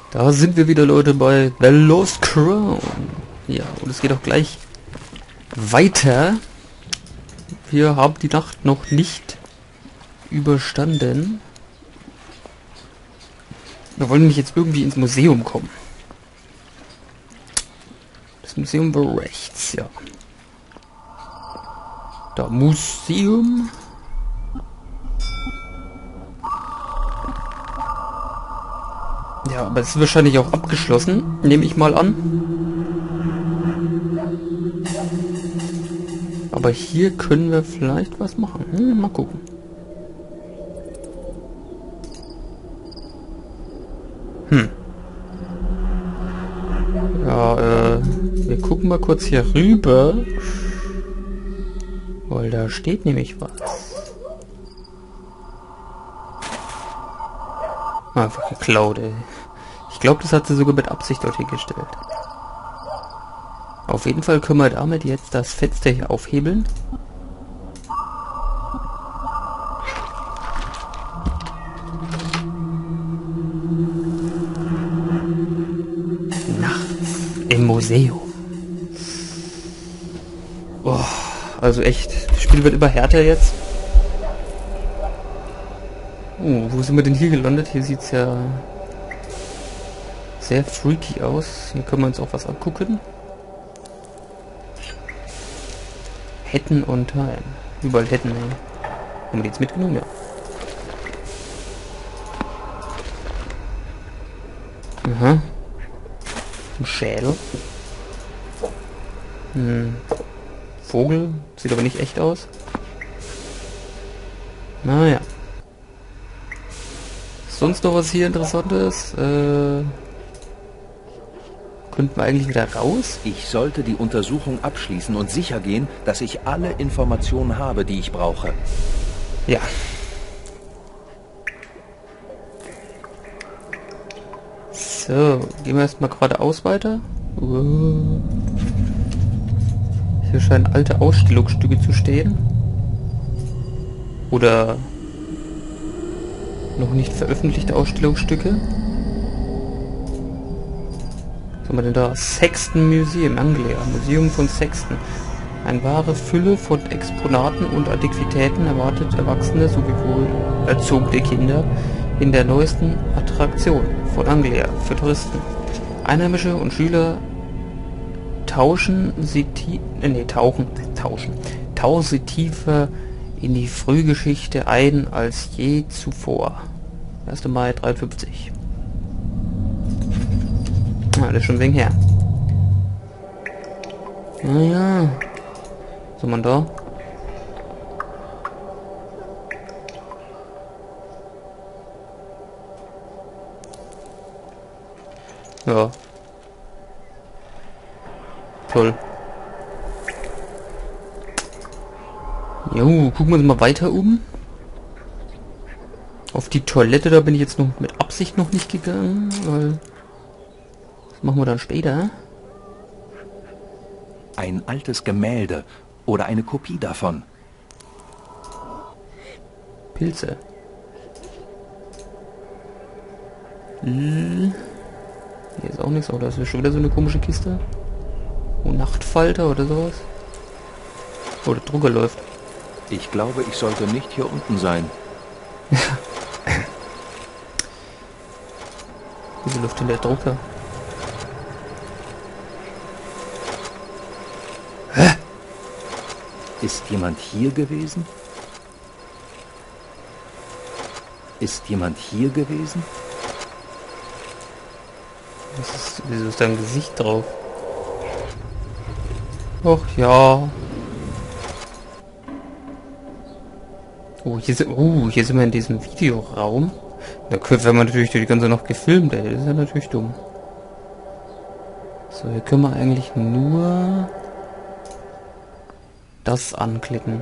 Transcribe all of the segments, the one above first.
Da sind wir wieder, Leute, bei The Lost Crown. Ja, und es geht auch gleich weiter. Wir haben die Nacht noch nicht überstanden. Wir wollen nämlich jetzt irgendwie ins Museum kommen. Das Museum war rechts, ja. Da Museum. Ja, aber es ist wahrscheinlich auch abgeschlossen, nehme ich mal an. Aber hier können wir vielleicht was machen. Mal gucken. Ja, wir gucken mal kurz hier rüber. Weil da steht nämlich was. Einfach geklaut, ey. Ich glaube, das hat sie sogar mit Absicht dorthin gestellt. Auf jeden Fall können wir damit jetzt das Fenster hier aufhebeln. Nachts im Museum. Oh, also echt, das Spiel wird immer härter jetzt. Oh, wo sind wir denn hier gelandet? Hier sieht es ja sehr freaky aus. Hier können wir uns auch was angucken. Hätten und Time. Überall hätten. Haben wir die jetzt mitgenommen? Ja. Aha. Ein Schädel. Vogel. Sieht aber nicht echt aus. Naja. Sonst noch was hier Interessantes? Könnten wir eigentlich wieder raus? Ich sollte die Untersuchung abschließen und sicher gehen, dass ich alle Informationen habe, die ich brauche. Ja. So, gehen wir erstmal geradeaus weiter. Hier scheinen alte Ausstellungsstücke zu stehen. Oder noch nicht veröffentlichte Ausstellungsstücke. Was haben wir denn da? Sexton Museum, Anglia. Museum von Sexton. Eine wahre Fülle von Exponaten und Antiquitäten erwartet Erwachsene sowie wohl erzogene Kinder in der neuesten Attraktion von Anglia für Touristen. Einheimische und Schüler tauchen sie tiefer in die Frühgeschichte ein als je zuvor. 1. Mai 53. Ah, das ist schon ein wenig her. Naja. Was haben wir da? Ja. Toll. Jo, gucken wir uns mal weiter um. Auf die Toilette, da bin ich jetzt noch mit Absicht noch nicht gegangen, weil das machen wir dann später. Ein altes Gemälde oder eine Kopie davon. Pilze. Hier ist auch nichts, oder ist das schon wieder so eine komische Kiste? Oh, Nachtfalter oder sowas? Oh, der Drucker läuft. Ich glaube, ich sollte nicht hier unten sein. Wieso läuft denn der Drucker? Hä? Ist jemand hier gewesen? Ist jemand hier gewesen? Wieso ist da ein Gesicht drauf? Och ja. Oh, hier sind wir in diesem Videoraum. Da werden wir natürlich die ganze Nacht gefilmt, ey. Das ist ja natürlich dumm. So, hier können wir eigentlich nur das anklicken.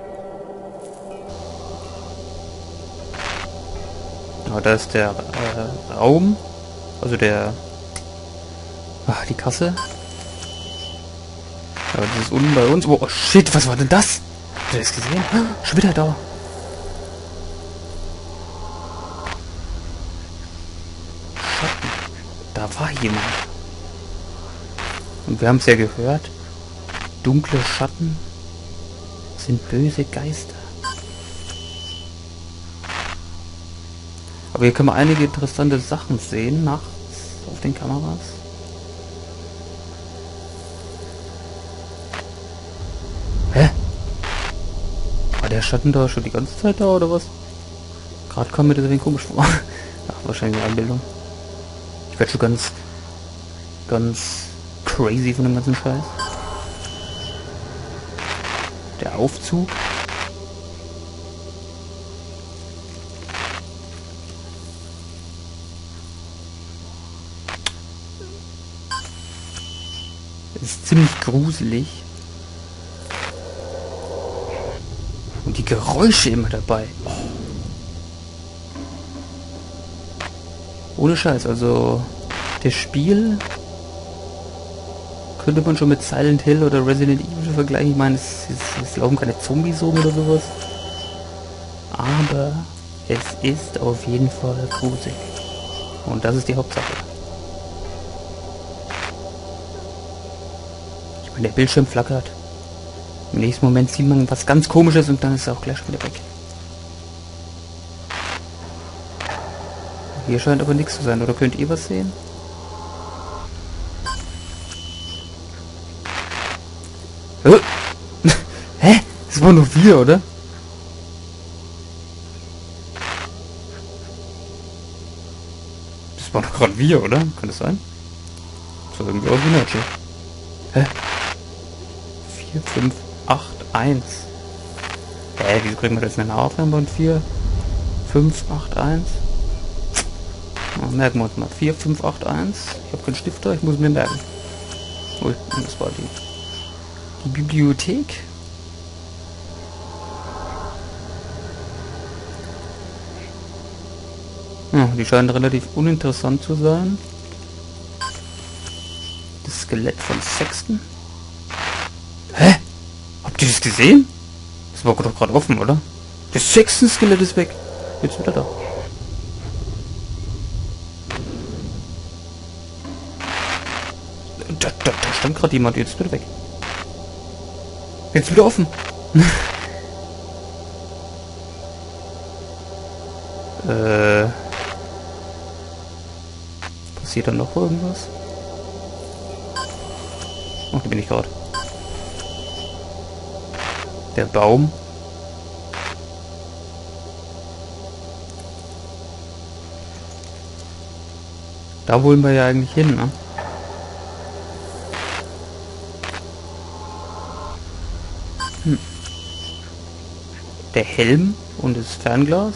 Ja, da ist der Raum. Also der... Ach, die Kasse. Ja, das ist unten bei uns. Oh, shit, was war denn das? Habt ihr das gesehen? Schon wieder da. Schatten. Da war jemand. Und wir haben es ja gehört. Dunkle Schatten sind böse Geister. Aber hier können wir einige interessante Sachen sehen nachts auf den Kameras. Hä? War der Schatten da schon die ganze Zeit da oder was? Gerade kam mir das ein wenig komisch vor. Ach, wahrscheinlich eine Einbildung. Ich werde schon ganz crazy von dem ganzen Scheiß. Der Aufzug. Ist ziemlich gruselig. Und die Geräusche immer dabei. Oh. Ohne Scheiß, also das Spiel könnte man schon mit Silent Hill oder Resident Evil vergleichen. Ich meine, es laufen keine Zombies rum oder sowas. Aber es ist auf jeden Fall gruselig. Und das ist die Hauptsache. Ich meine, der Bildschirm flackert. Im nächsten Moment sieht man was ganz Komisches und dann ist er auch gleich wieder weg. Hier scheint aber nichts zu sein, oder könnt ihr was sehen? Hä? Das waren nur 4, oder? Das waren doch gerade 4, oder? Kann das sein? Das war irgendwie original. Hä? 4, 5, 8, 1. Wieso kriegen wir das in eine Aufnahme und 4, 5, 8, 1? Oh, merken wir uns mal. 4, 5, 8, 1. Ich habe keinen Stifter, ich muss mir merken. Ui, das war die Bibliothek. Ja, die scheinen relativ uninteressant zu sein. Das Skelett von Sexton. Hä? Habt ihr das gesehen? Das war doch gerade offen, oder? Das Sexton-Skelett ist weg. Jetzt wieder da. Da stand gerade jemand, jetzt wieder weg. Jetzt wieder offen. Passiert dann noch irgendwas? Oh, da bin ich gerade. Der Baum. Da wollen wir ja eigentlich hin, ne? Der Helm und das Fernglas.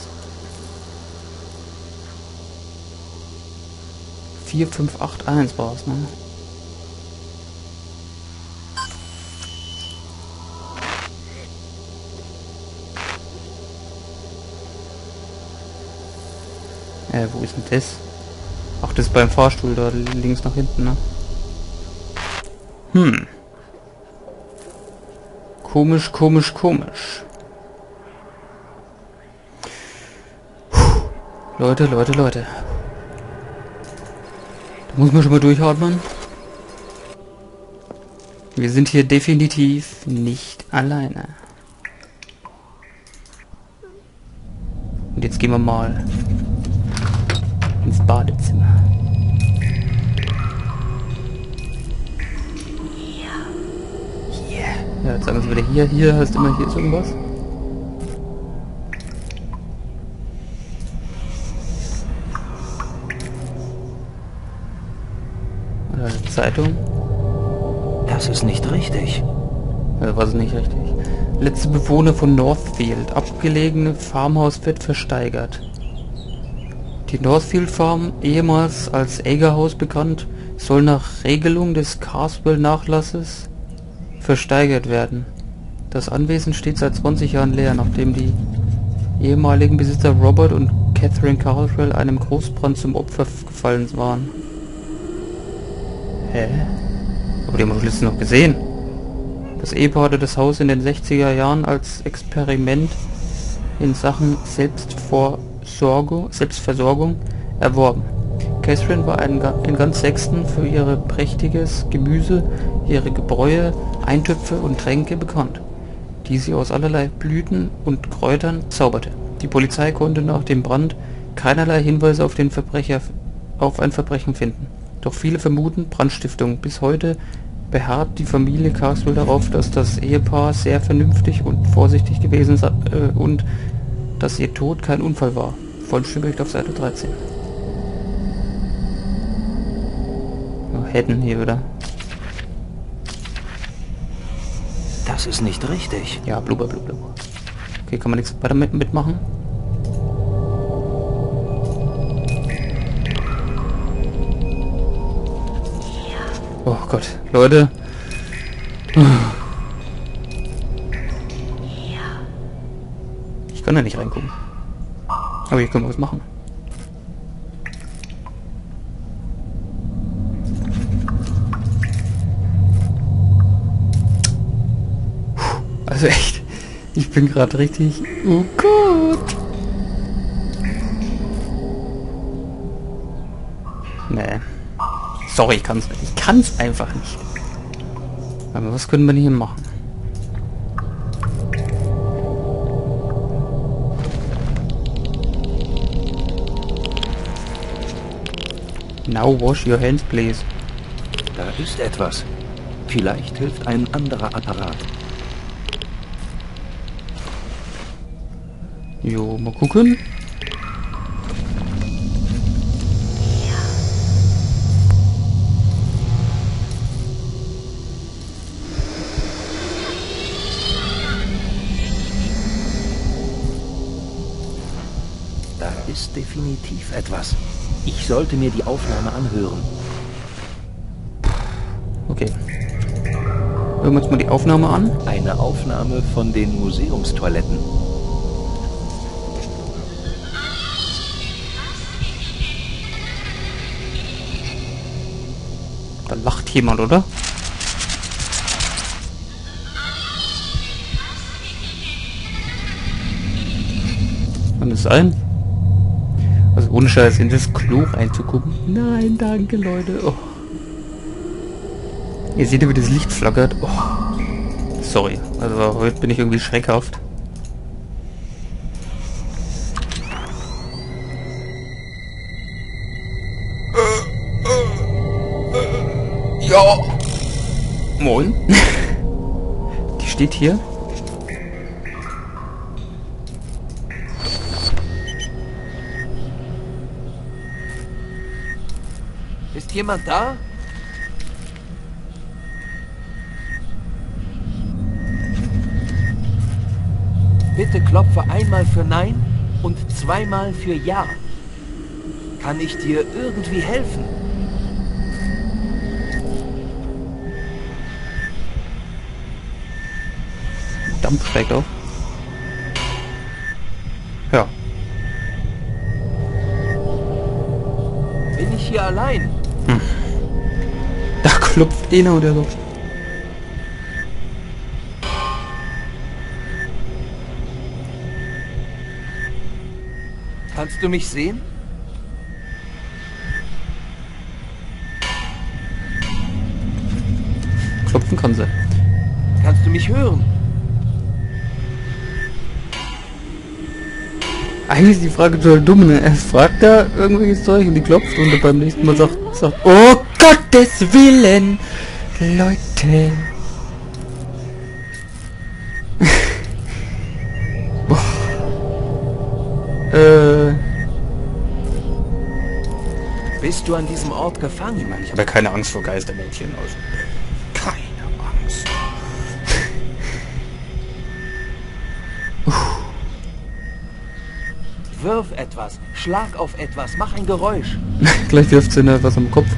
4, 5, 8, 1 war es, ne? Wo ist denn das? Ach, das ist beim Fahrstuhl da links nach hinten, ne? Komisch, komisch, komisch. Leute. Da muss man schon mal durchatmen. Wir sind hier definitiv nicht alleine. Und jetzt gehen wir mal ins Badezimmer. Hier. Ja, jetzt sagen sie wieder hier. Hier heißt immer, hier ist irgendwas. Oder eine Zeitung. Das ist nicht richtig. Ja, was ist nicht richtig? Letzte Bewohner von Northfield. Abgelegene Farmhaus wird versteigert. Die Northfield Farm, ehemals als Ager-Haus bekannt, soll nach Regelung des Carswell-Nachlasses versteigert werden. Das Anwesen steht seit 20 Jahren leer, nachdem die ehemaligen Besitzer Robert und Catherine Carswell einem Großbrand zum Opfer gefallen waren. Hä? Aber die haben wir letztens noch gesehen. Das Ehepaar hatte das Haus in den 60er Jahren als Experiment in Sachen Selbstversorgung erworben. Catherine war in ganz Sexton für ihre prächtiges Gemüse, ihre Gebräue, Eintöpfe und Tränke bekannt, die sie aus allerlei Blüten und Kräutern zauberte. Die Polizei konnte nach dem Brand keinerlei Hinweise auf ein Verbrechen finden. Doch viele vermuten Brandstiftung. Bis heute beharrt die Familie Carswell darauf, dass das Ehepaar sehr vernünftig und vorsichtig gewesen sei und dass ihr Tod kein Unfall war. Vollständig auf Seite 13. Oh, hätten hier wieder. Das ist nicht richtig. Ja, blubber, blubber. Okay, kann man nichts weiter mitmachen? Oh Gott, Leute. Ich kann da nicht reingucken. Aber hier können wir was machen. Also echt, ich bin gerade richtig... Oh Gott. Nee. Sorry, ich kann's nicht. Ich kann's einfach nicht. Aber was können wir denn hier machen? Now wash your hands, please. Da ist etwas. Vielleicht hilft ein anderer Apparat. Jo, mal gucken. Da ist definitiv etwas. Ich sollte mir die Aufnahme anhören. Okay. Hören wir uns mal die Aufnahme an. Eine Aufnahme von den Museumstoiletten. Da lacht jemand, oder? Kann es sein? Also ohne Scheiß in das Klo reinzugucken. Nein, danke, Leute. Oh. Ihr seht ja, wie das Licht flackert. Oh. Sorry. Also heute bin ich irgendwie schreckhaft. Ja. Moin. Die steht hier. Ist jemand da? Bitte klopfe einmal für Nein und zweimal für Ja. Kann ich dir irgendwie helfen? Dampf steigt auf. Ja. Bin ich hier allein? Da klopft einer oder so. Kannst du mich sehen? Klopfen kann sie. Kannst du mich hören? Eigentlich ist die Frage total dumm, ne? Er fragt da irgendwelches Zeug und die klopft und dann beim nächsten Mal sagt, oh Gottes Willen, Leute. Bist du an diesem Ort gefangen? Ich meine, ich habe ja keine Angst vor Geistermädchen. Also. Keine Angst. Wirf etwas, schlag auf etwas, mach ein Geräusch. Gleich wirft sie was am Kopf.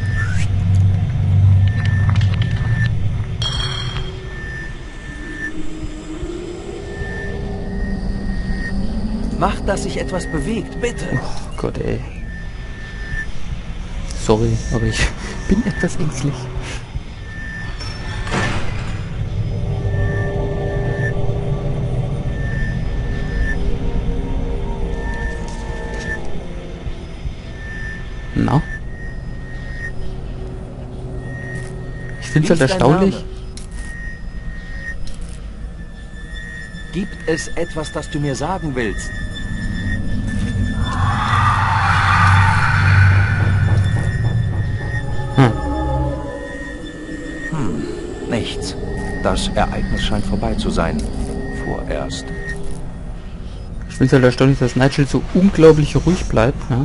Mach, dass sich etwas bewegt, bitte. Oh Gott, ey. Sorry, aber ich bin etwas ängstlich. Na? finde es halt erstaunlich. Gibt es etwas, das du mir sagen willst? Nichts. Das Ereignis scheint vorbei zu sein. Vorerst. Ich finde es halt erstaunlich, dass Nigel so unglaublich ruhig bleibt. Ne?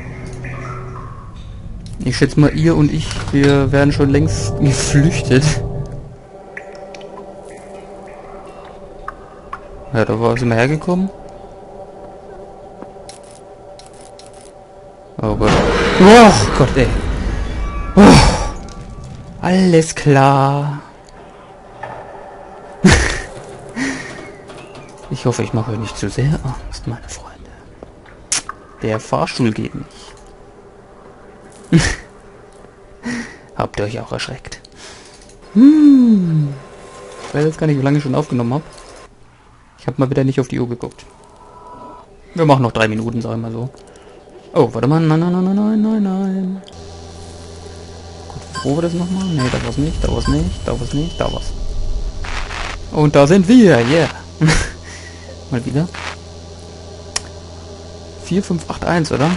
Ich schätze mal, ihr und ich, wir wären schon längst geflüchtet. Ja, da sind wir hergekommen. Oh Gott. Oh Gott, ey. Oh. Alles klar. Ich hoffe, ich mache euch nicht zu sehr Angst, meine Freunde. Der Fahrstuhl geht nicht. Habt ihr euch auch erschreckt? Ich weiß jetzt gar nicht, wie lange ich schon aufgenommen habe. Ich habe mal wieder nicht auf die Uhr geguckt. Wir machen noch 3 Minuten, sag ich mal so. Oh, warte mal. Nein, nein, nein, nein, nein, nein. Gut, wo war das nochmal? Ne, da war's nicht, da war's nicht, da war's nicht, da war's. Und da sind wir, yeah. Mal wieder. 4581, oder?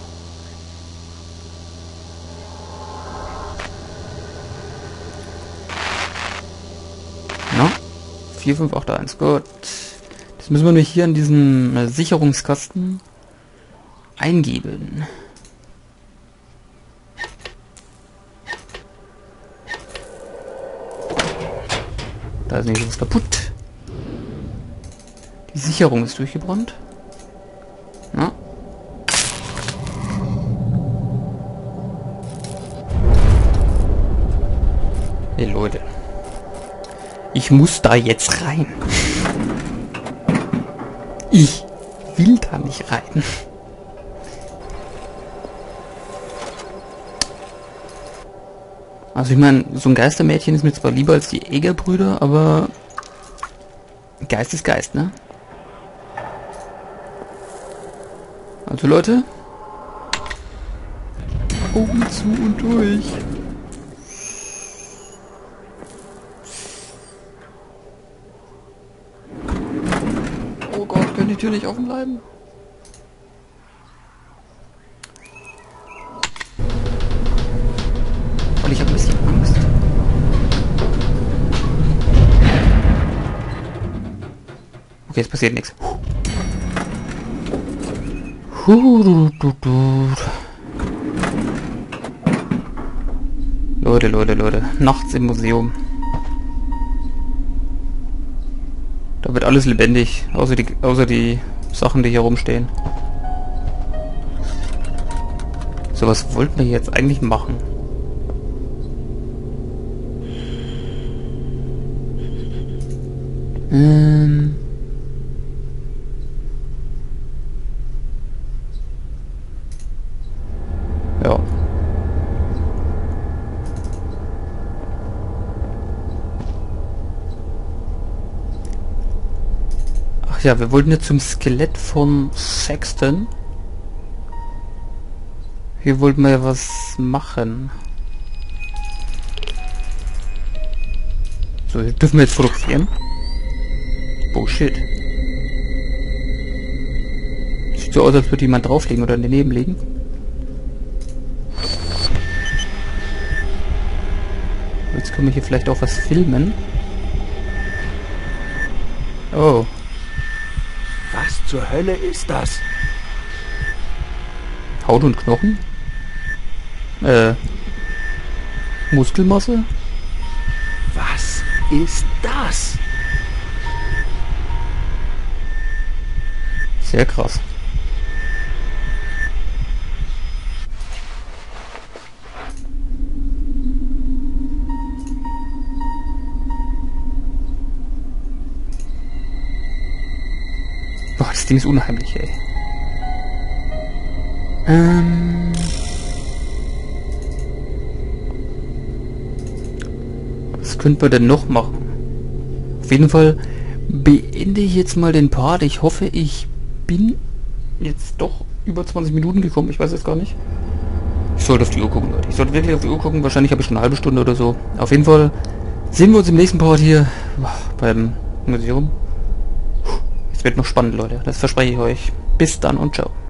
Ja. 4581, gut. Das müssen wir nur hier in diesem Sicherungskasten eingeben. Da ist nämlich was kaputt. Die Sicherung ist durchgebrannt. Ja. Hey Leute. Ich muss da jetzt rein. Ich will da nicht rein. Also ich meine, so ein Geistermädchen ist mir zwar lieber als die Eger-Brüder, aber Geist ist Geist, ne? Also Leute, Augen zu und durch. Oh Gott, können die Tür nicht offen bleiben? Und ich habe ein bisschen Angst. Okay, es passiert nichts. Leute, nachts im Museum. Da wird alles lebendig, außer die Sachen, die hier rumstehen. So, was wollten wir jetzt eigentlich machen? Ja. Ach ja, wir wollten jetzt zum Skelett von Sexton. Hier wollten wir ja was machen. So, hier dürfen wir jetzt fotografieren. Bullshit. Sieht so aus, als würde jemand drauflegen oder daneben liegen. Jetzt können wir hier vielleicht auch was filmen. Oh. Was zur Hölle ist das? Haut und Knochen? Muskelmasse? Was ist das? Sehr krass. Boah, das Ding ist unheimlich, ey. Was könnte man denn noch machen? Auf jeden Fall beende ich jetzt mal den Part. Ich hoffe, ich bin jetzt doch über 20 Minuten gekommen. Ich weiß jetzt gar nicht. Ich sollte auf die Uhr gucken, Leute. Ich sollte wirklich auf die Uhr gucken. Wahrscheinlich habe ich schon eine halbe Stunde oder so. Auf jeden Fall sehen wir uns im nächsten Part hier beim Museum. Es wird noch spannend, Leute. Das verspreche ich euch. Bis dann und ciao.